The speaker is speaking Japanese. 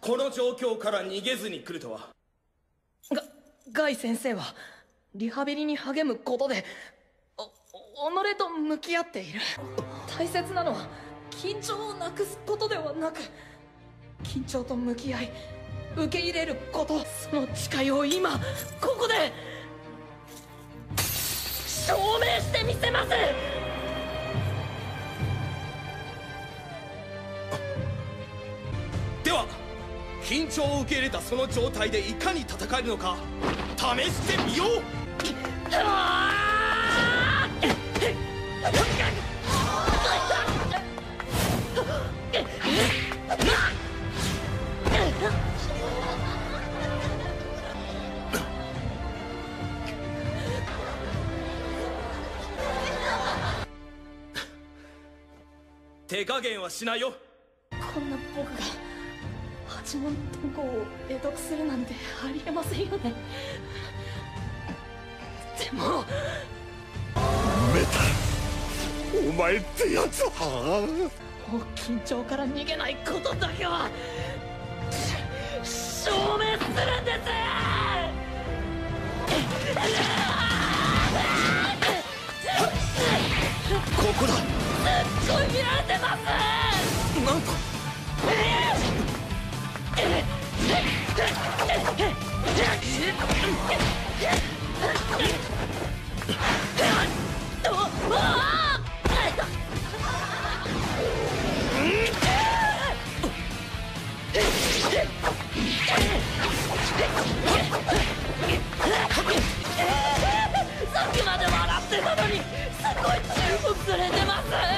この状況から逃げずに来るとは。 ガイ先生はリハビリに励むことで己と向き合っている。大切なのは緊張をなくすことではなく、緊張と向き合い受け入れること。その誓いを今ここで証明してみせます。 では緊張を受け入れたその状態でいかに戦えるのか試してみよう。手加減はしないよ。 こんな僕が八幡遁甲を会得するなんてありえませんよね。でもメタ、お前ってやつはもう緊張から逃げないことだけは証明するんです。 ここだ。 すっごい見られてます。 なんとさっきまで笑ってたのにすごい注目されてます。